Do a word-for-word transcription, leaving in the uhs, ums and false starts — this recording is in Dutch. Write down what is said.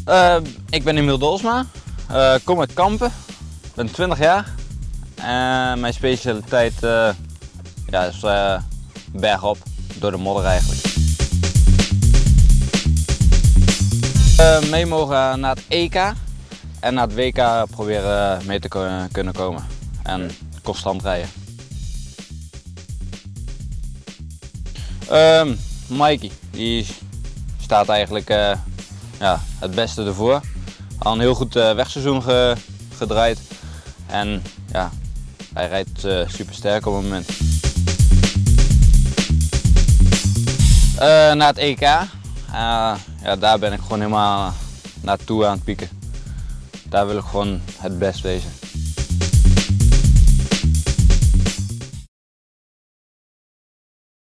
Uh, ik ben Emiel Dolsma, uh, kom uit Kampen, ben twintig jaar en mijn specialiteit uh, ja, is uh, bergop, door de modder eigenlijk. Uh, mee mogen naar het E K en naar het W K proberen mee te kunnen komen en constant rijden. Uh, Mikey, die staat eigenlijk uh, ja, het beste ervoor. Al een heel goed uh, wegseizoen ge, gedraaid en ja, hij rijdt uh, super sterk op het moment. Uh, naar het E K, uh, ja, daar ben ik gewoon helemaal naartoe aan het pieken. Daar wil ik gewoon het best wezen.